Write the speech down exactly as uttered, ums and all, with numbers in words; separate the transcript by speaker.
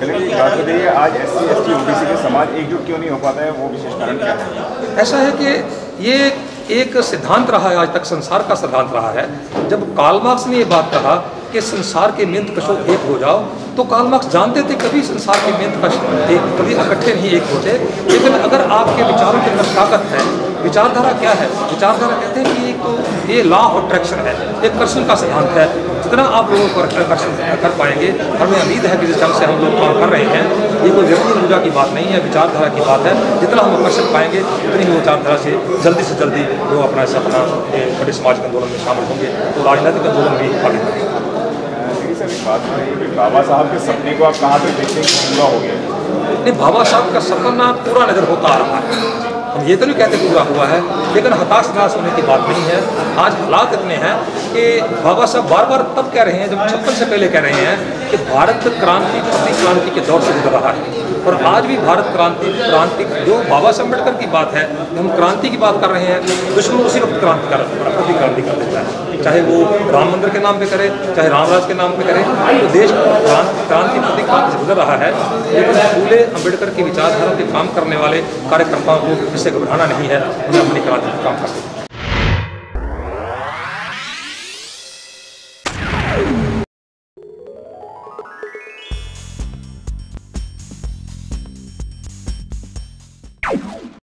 Speaker 1: चलिए एक बात बताइए, आज S C S T O B C के समाज एकजुट क्यों नहीं हो पाता है, वो विशेष कारण क्या है?
Speaker 2: ऐसा है कि ये एक सिद्धांत रहा है, आज तक संसार का सिद्धांत रहा है। जब कार्ल मार्क्स ने ये बात कहा कि संसार के मेंत कशो एक हो जाओ, तो कार्ल मार्क्स जानते थे कभी संसार के मेंत कश एक कभी इकट्ठे नहीं एक होते। लेकिन अगर आपके विचारों के अंदर ताकत है, विचारधारा क्या है? विचारधारा कहते हैं कि एक तो ये लॉ ऑफ अट्रैक्शन है, एक कर्षण का सिद्धांत है। जितना आप लोगों को आकर्षण कर पाएंगे, हमें उम्मीद है कि जिस ढंग से हम लोग काम कर रहे हैं, ये कोई व्यक्ति ऊर्जा की बात नहीं है, विचारधारा की बात है। जितना हम आकर्षण पाएंगे, उतनी ही विचारधारा से जल्दी से जल्दी वो अपना सपना बड़े समाज के आंदोलन में शामिल होंगे, तो राजनीतिक आंदोलन भी आगे बढ़ेगा।
Speaker 1: सर एक बात बताइए, बाबा साहब के सपने को आप कहाँ तक देखते हैं कि पूरा हो गया?
Speaker 2: नहीं, बाबा साहब का सपना पूरा नजर होता आ रहा है। हम ये तो नहीं कहते पूरा हुआ है, लेकिन हताश निराश होने की बात नहीं है। आज हालात इतने हैं कि बाबा साहब बार बार तब कह रहे हैं, जब छप्पन से पहले कह रहे हैं कि भारत क्रांति प्रति क्रांति के दौर से गुजर रहा है। और आज भी भारत क्रांति क्रांति जो बाबा साहब अम्बेडकर की बात है, हम क्रांति की बात कर रहे हैं, दुश्मन उसी वक्त क्रांति कर प्रति क्रांति कर देता है। चाहे वो राम मंदिर के नाम पे करे, चाहे रामराज के नाम पे करे, तो देश क्रांति क्रांति प्रति क्रांति से गुजर रहा है। लेकिन फूले अम्बेडकर की विचारधारा के काम करने वाले कार्यकर्ताओं को इससे घबराना नहीं है, उन्हें अपनी क्रांति पर काम करते हैं।